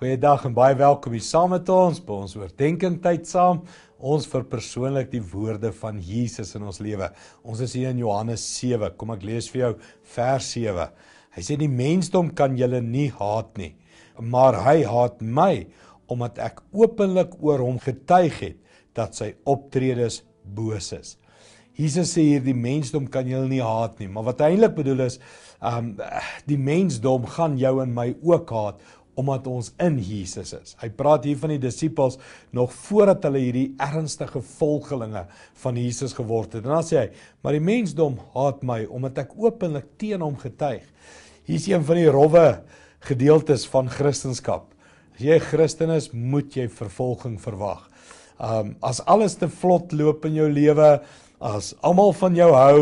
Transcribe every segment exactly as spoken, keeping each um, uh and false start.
Goeiedag en baie welkom hier saam met ons, by ons oordenking tyd saam. Ons verpersoonlik die woorde van Jesus in ons lewe. Ons is hier in Johannes sewe, kom ek lees vir jou vers sewe. Hy sê die mensdom kan julle nie haat nie, maar hy haat my, omdat ek openlik oor hom getuig het, dat sy optredes boos is. Jesus sê hier, die mensdom kan julle nie haat nie, maar wat hy eintlik bedoel is, um, die mensdom gaan jou en my ook haat, omdat ons in Jesus is. Hy praat hier van die disippels nog voordat hulle hierdie ernstige volgelinge van Jesus geword het. En dan sê hy, maar die mensdom haat my, omdat ek openlik teen hom getuig. Hier is een van die rowwe gedeeltes van Christenskap. As jy Christen is, moet jy vervolging verwag. Um, as alles te vlot loop in jou lewe, as almal van jou hou,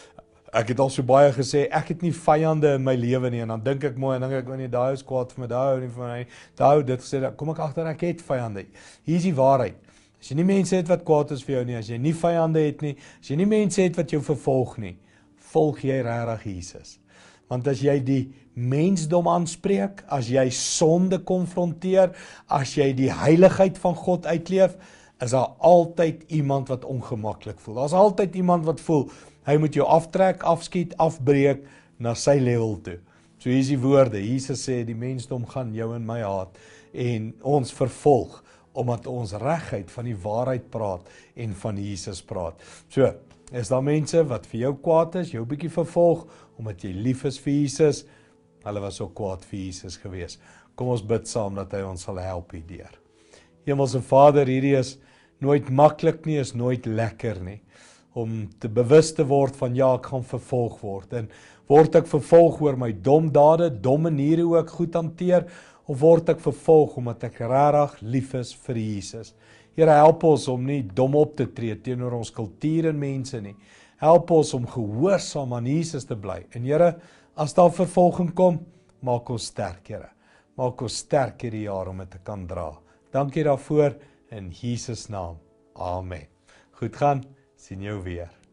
ek het al so baie gesê, ek het nie vyande in my lewe nie, en dan dink ek mooi, en dan dink ek, nee, daai is kwaad vir my, daai hou nie vir my, daai hou dit gesê, kom ek agter, ek het vyande. Hier is die waarheid. As jy nie mense het wat kwaad is vir jou nie, as jy nie vyande het nie, as jy nie mense het wat jou vervolg nie, volg jy regtig Jesus. Want as jy die mensdom aanspreek, as jy sonde konfronteer, as jy die heiligheid van God uitleef, is daar altyd iemand wat ongemaklik voel. Daar is altyd iemand wat voel, hy moet jou aftrek, afskiet, afbreek na sy level toe. So hier is die woorde, Jesus sê, die mensdom gaan jou en my haat, en ons vervolg, omdat ons regheid van die waarheid praat, en van Jesus praat. So, is daar mense wat vir jou kwaad is, jou bietjie vervolg, omdat jy lief is vir Jesus, hulle was ook kwaad vir Jesus gewees. Kom ons bid saam, dat hy ons sal help hierdeur. Hemelse Vader, hierdie is nooit maklik nie, is nooit lekker nie, om te bewus te word van ja, ek gaan vervolg word, en word ek vervolg oor my dom dade, dom maniere hoe ek goed hanteer, of word ek vervolg omdat ek regtig lief is vir Jesus. Here, help ons om nie dom op te tree teenoor ons kultuur en mense nie. Help ons om gehoorsaam aan Jesus te bly. En Here, as daar vervolging kom, maak ons sterk, Here. Maak ons sterk hierdie jaar om dit te kan dra. Dankie daarvoor, in Jesus naam. Amen. Goed gaan, sien jou weer.